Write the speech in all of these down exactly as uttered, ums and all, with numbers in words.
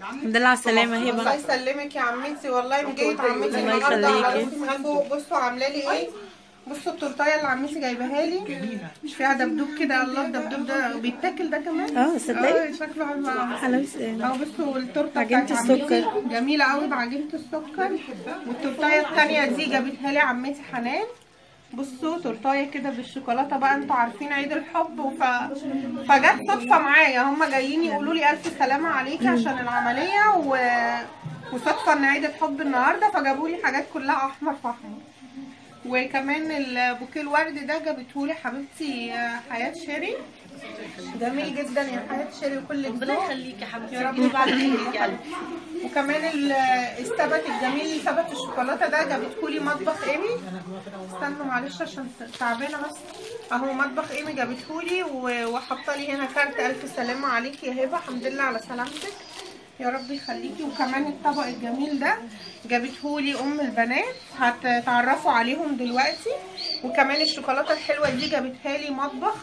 الحمد لله على السلامة هبة. الله يسلمك يا عمتي، والله مجيت عمتي الله النهارده على يخليكي. راسي من فوق. بصوا عامله لي ايه، بصوا التورتايه اللي عمتي جايباها لي، مش فيها دبدوب كده. الله الدبدوب ده بيتاكل ده كمان. اه صدقي اه شكله حلو. حلو. اهو بصوا التورته عجينة بتاعت السكر. عمتي جميله قوي بعجينه السكر. والتورتايه الثانيه دي جابتها لي عمتي حنان. بصوا تورتايه كده بالشوكولاته بقى، انتوا عارفين عيد الحب وف... فجت صدفه معايا، هم جايين يقولوا لي الف سلامه عليكي عشان العمليه و... وصدفه ان عيد الحب النهارده، فجابوا لي حاجات كلها احمر في احمر. وكمان البوكيه الورد ده جابته لي حبيبتي حياه شيري، جميل جدا يا حياه شيري وكل ربنا يخليكي يا حبيبتي، يا رب ربنا يبارك يخليكي. فيك يا قلبي. وكمان الثبت الجميل ثبت الشوكولاته ده جابتهولي مطبخ ايمي. استنوا معلش عشان تعبانه بس. اهو مطبخ ايمي جابتهولي وحاطه لي هنا كارت الف سلامه عليكي يا هبه، الحمد لله على سلامتك يا رب يخليكي. وكمان الطبق الجميل ده جابتهولي ام البنات، هتتعرفوا عليهم دلوقتي. وكمان الشوكولاته الحلوه دي جابتها لي مطبخ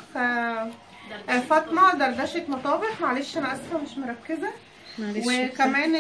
فاطمه دردشه مطابخ. معلش انا اسفه مش مركزه. وكمان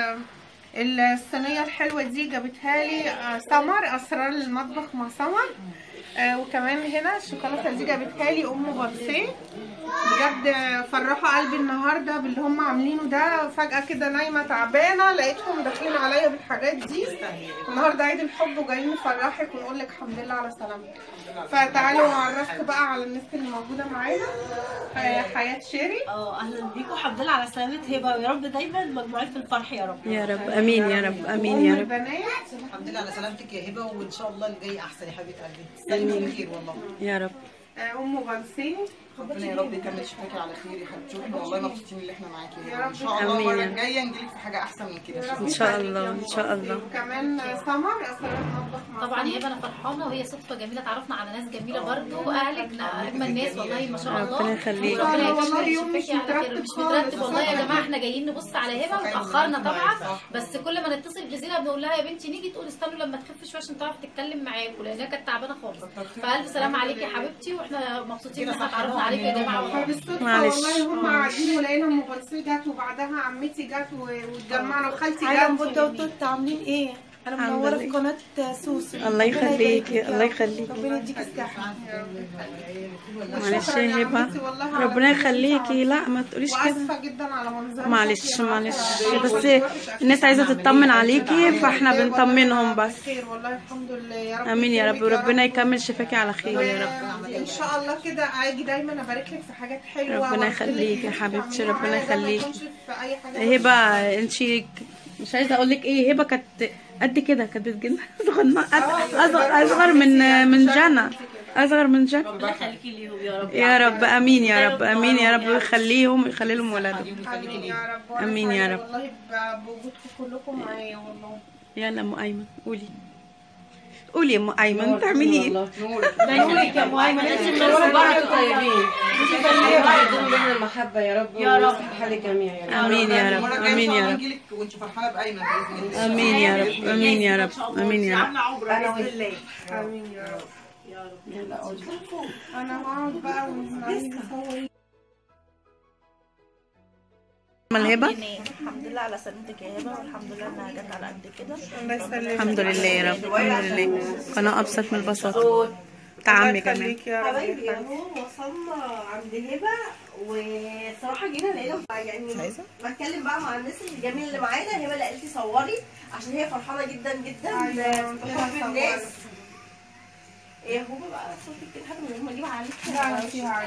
الصينيه الحلوه دي جابتها لي سمر، اسرار المطبخ مع سمر. آه وكمان هنا الشوكولاته دي جابتها لي ام بارسيه. بجد فرحوا قلبي النهارده باللي هم عاملينه ده. فجاه كده نايمه تعبانه لقيتهم داخلين عليا بالحاجات دي. النهارده عيد الحب وجايين نفرحك ونقول لك الحمد لله على سلامتك. فتعالوا اعرفكم بقى على الناس اللي موجوده معانا. حياه شيري. اه اهلا بيكم، الحمد لله على سلامه هبه، ويا رب دايما مجموعين في الفرح يا رب. يا رب امين يا رب امين يا رب. الحمد لله على سلامتك يا هبه، وان شاء الله اللي جاي احسن يا حبيبه قلبي. تسلمي بخير والله يا رب. ام بنسي ربنا يا رب يكمل شفاكي على خير يا حبيبتي، واحنا والله مبسوطين اللي احنا معاكي يا رب. ان شاء الله المره الجايه نجيلك في حاجه احسن من كده ان شاء الله ان شاء الله. وكمان سمر اسرار المطبخ مع طبعا يا هبه انا فرحانه، وهي صدفه جميله اتعرفنا على ناس جميله برضو، واهلك اجمل ناس والله ما شاء الله. ربنا يخليك. ربنا يشفيكي على خير. مش مترتب والله يا جماعه، احنا جايين نبص على هبه واتاخرنا طبعا، بس كل ما نتصل بزينه بنقول لها يا بنتي نيجي، تقول استنوا لما تخف شويه عشان تعرف تتكلم معاكم، لانها كانت تعبانه خالص. فالف سلامه عليكي يا حبيبتي، واحنا مبسوطين ان احنا اتعرفنا عليكم يا جماعه والله. معلش والله هم قاعدين ولقينا ام بنسي جت، وبعدها عمتي جت واتجمعنا وخالتي جت. عالم بودة وتوت عاملين ايه؟ انا منوره في قناه سوسو. الله يخليكي الله يخليكي. ربنا يديكي الصحه. معلش يا هبه ربنا يخليكي. لا ما تقوليش كده. واسفه جدا على منظرك. معلش معلش بس الناس عايزه تطمن عليكي فاحنا بنطمنهم بس. خير والله الحمد لله يا رب. امين يا رب، وربنا يكمل شفاكي على خير يا رب. ان شاء الله كده اجي دايما ابارك لك في حاجات حلوه. ربنا يخليكي يا حبيبتي ربنا يخليكي. هبه انت مش عايزه اقول لك ايه، هبه كانت قد كده، كانت بتجن صغننه اصغر اصغر من من جنى، اصغر من جنى. ربنا يخليكي ليهم يا رب يا رب امين يا رب امين يا رب، ويخليهم ويخلي لهم ولادهم. امين يا رب. امين يا رب. والله بوجودكم كلكم معايا والله. يلا ام ايمن قولي قولي يا ام ايمن تعملي ايه؟ نورك يا ام ايمن، انت منوره بركه طيبين. انت خليها لنا المحبه يا رب يا رب. حال الجميع يا رب. امين يا رب امين يا رب. وانت فرحانه بايمن باذن الله. امين يا رب امين يا رب امين يا رب. انا باذن الله. امين يا رب. يا رب. يلا اقعدي. انا هقعد بقى ونصور. الهبه الحمد لله على سلامتك يا هبه، والحمد لله انها جت على قد كده. الله يسلمك. الحمد لله يا رب الحمد لله. قناه ابسط من البساطه. تعمي كمان حبايبي اهو وصلنا عند هبه، وصراحه جينا لقينا يعني بتكلم بقى مع الناس الجميله اللي معانا. هبه اللي قالت لي صوري عشان هي فرحانه جدا جدا بحب الناس. ايه هو بقى صوتك كده حاجه من غير ما اجيب عليك. لا فيها عين.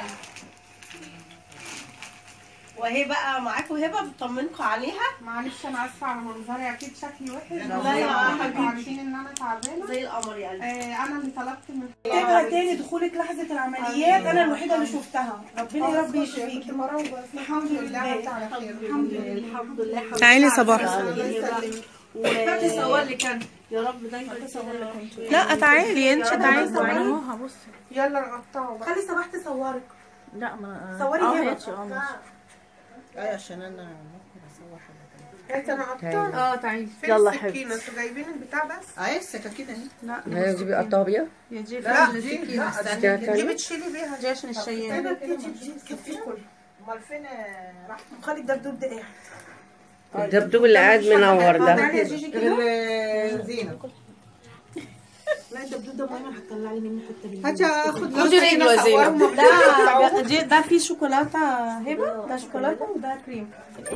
وهي بقى معاكم هبه بتطمنكم عليها. معلش انا اسفه على منظري، اكيد شكلي وحش. لا يا حبيبتي عارفين ان انا تعبانه زي القمر يا قلبي. آه انا اللي طلبت من هبه تاني دخولك لحظه العمليات انا الوحيده اللي شفتها. ربنا يا رب يشفيكي. كنت مرض بس الحمد لله عدت على خير. الحمد لله الحمد لله. تعالي صباح. الله يسلمك. وتصور لي كان يا رب دايما تصور لك. لا تعالي انت تعالي ماما بصي يلا نقطعه بقى. خلي صباح تصورك. لا ما صوري اه هبه. ماشي اه ماشي. ايوه عشان انا ممكن اصور حاجه انت انا قطعت. اه تعالي يلا حبيبتي. انتوا جايبين البتاع بس. اه السكاكين اهي. لا هي دي بيقطعوا بيها؟ يا جي لا فين دي السكينه لا استني. دي بتشيلي بيها دي عشان الشيان. هبه بتيجي بتيجي تكفيه كله. امال فين راح خالد الدبدوب ده قاعد. الدبدوب اللي قاعد منور ده. زينب لا الدبدوب ده ماما هتطلع لي منه حته بالليل. هاتي اخد خدي رجله يا زينب. ده ده دي- ده فيه شوكولاته هبه، ده شوكولاته وده كريم.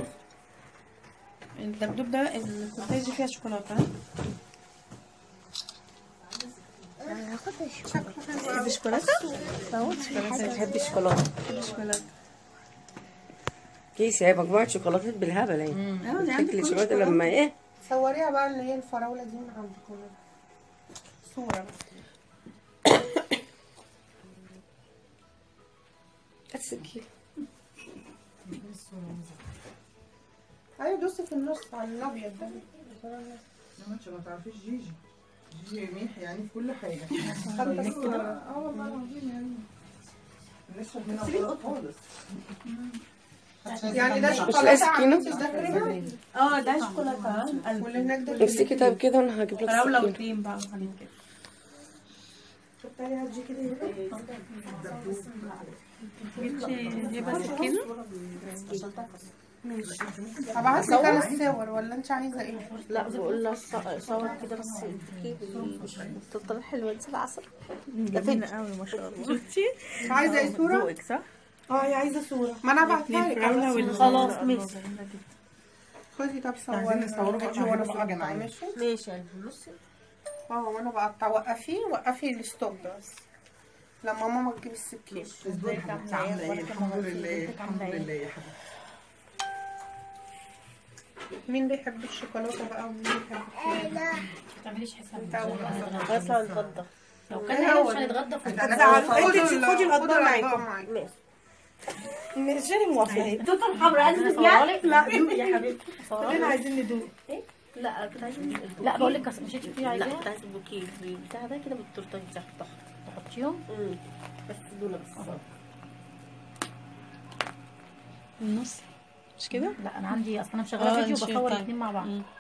الدبدوب ده الكوبايه دي فيها شوكولاته. تحبي شوكولاته؟ بتحبي الشوكولاته؟ شوكولاته. كيس هي مجموعه شوكولاتات بالهبل اهي. اه دي عندك شكل كل الشوكولاته شوكولاته. لما ايه؟ صوريها بقى اللي هي الفراوله دي من عندكم صوره بس. هات سكين. ايوه دوسي في النص على الابيض ده. ما انت ما تعرفيش جيجي جيجي ميح يعني في كل حاجه. اه والله العظيم يعني. نشرب منها غلط خالص. يعني ده مش شوكولاته لاقي سكينه؟ عندك ده كريمه اه ده شوكولاته. واللي هناك ده امسكي طيب كده وانا هجيب لك فراوله سكين. وكريم بقى وحاجات كده. شفت عليها هتجي كده جبتي هبه سكينه؟ هبعت لك انا الصور ولا انت عايزه ايه؟ لا بقول لها صور كده بس بتفضل حلوه انت العسل جميله قوي ما شاء الله. شفتي؟ عايزه ايه صوره؟ ذوقك صح؟ اه هي عايزه صوره ما انا هبعتها لك. الفراوله وال خلاص ماشي خدي طب صوري صوري وانا بقطع ماشي؟ ماشي يعني بصي اه وانا بقطع. وقفي وقفي الستوب ده بس لما ماما تجيب السكين. ازيك عامله ايه؟ الحمد لله الحمد لله يا حبيبتي. مين بيحب الشوكولاته بقى ومين بيحب الكريم؟ ما تعمليش حساب هطلع الغدا لو كان هي مش هنتغدى في خدي خدي الاطباق معاكي. مش انا موافقه. التوته الحمراء قد صورالك؟ لا يا حبيبتي صورالك؟ كلنا عايزين ندوق. لا كنت عايزه لا بقول لك مش هتشوفي فيه لا عايزاها كنت عايزه البوكيه بتاع ده كده بالتورته دي تحطيهم بس دول بس النص مش كده؟ لا انا عندي اصلا انا اه، مشغله فيديو نشيل بصور طيب. الاثنين مع بعض. مم.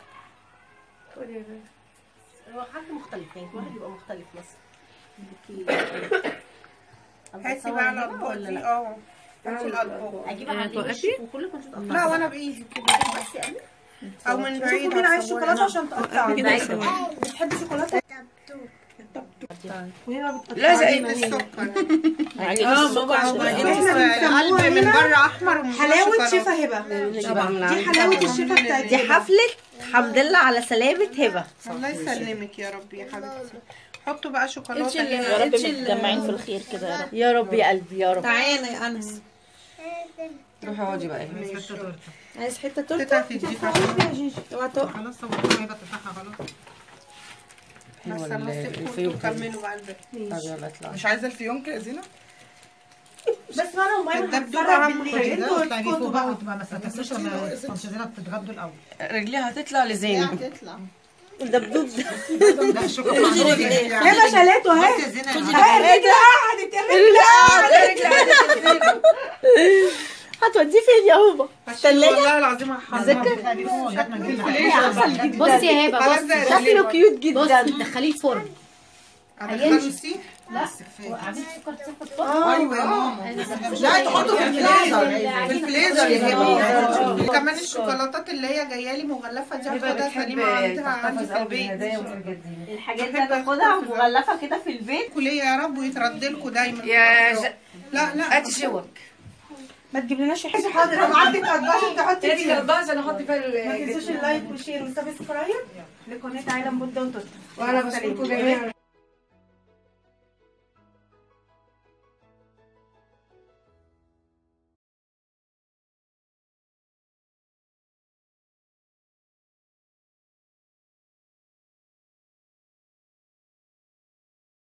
هو حد مختلف يعني كل واحد يبقى مختلف مثلا. البوكيه هاتي بقى الاطباق دي. اه هاتي الاطباق. اجيب على توقفي؟ الوش وكلكم تتقطعوا. لا وانا بايدي كده او من بعيد. شوفوا مين عايز شوكولاته عشان تقطع. كده صور. بتحبي شوكولاته؟ وهنا بتقطع. لا زي السكر. اه بابا قلب من بره احمر ومن جوه حلاوه شوكولاتة. شفا هبه. طبعا من دي عندي. حلاوه الشفا بتاعت دي هبه. حفله حمد لله على سلامه هبه. الله يسلمك يا رب يا حبيبتي. حطوا بقى شوكولاته انتي اللي- هنا. يا رب انتي اللي- متجمعين في الخير كده يا رب. يا رب يا قلبي يا رب. تعالى يا انس. روحي اقعدي بقى. عايز حته تورته؟ تيتا هتديك عشان اوعى تقع. خلاص صورتها هيبقى تفتحها خلاص. بس حلوه انا هسيبكم الفيوم كده. وكملوا بقى الباقي. طب يلا اطلعي. مش عايزه الفيونكه يا زينب؟ بس انا وماما الدبدوب هنتفرج أهم بالليل. حاجة. انتوا تطلعي اسكتوا فوق بقى. بقى وتبقى ما تنسوش لما طنط زينب تتغدوا الاول. رجليها هتطلع لزينب. هتطلع. الدبدوب ده. لا الشوكولاته معروفه. هبه شالته اهي. يا زينب اهي الرجل قعدت الرجل قعدت. هتوديه فين يا هوبا؟ والله العظيم هحرمها. بصي يا هبه بصي شكله كيوت جدا. بصي دخليه الفرن. هدخله السيح. لا وقعدين سكر تسيح في الفرن. ايوه يا ماما. لا تحطه في الفريزر. في الفريزر يا هبه. كمان الشوكولاتات اللي هي جايه لي مغلفه دي هاخدها سليمه عندها عندي في البيت. الحاجات دي هتاخدها مغلفه كده في البيت. كليه يا رب ويترد لكم دايما. يا ج... لا لا هاتي شوك. ما تجيبلناش حاجه. حاضر انا عندك اطباق عشان تحطي هاتي فيها. الباص انا احط فيها ما ال- تنسوش اللايك والشير والسبسكرايب لقناه عالم بودة وتوت. وانا بشكركم جميعا.